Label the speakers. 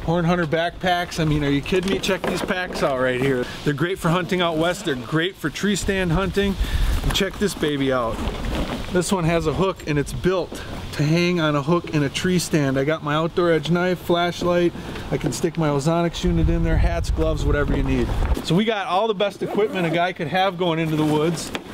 Speaker 1: Horn Hunter backpacks. I mean, are you kidding me? Check these packs out right here. They're great for hunting out west. They're great for tree stand hunting. And check this baby out. This one has a hook and it's built to hang on a hook in a tree stand. I got my outdoor edge knife, flashlight. I can stick my ozonics unit in there, hats, gloves, whatever you need. So we got all the best equipment a guy could have going into the woods.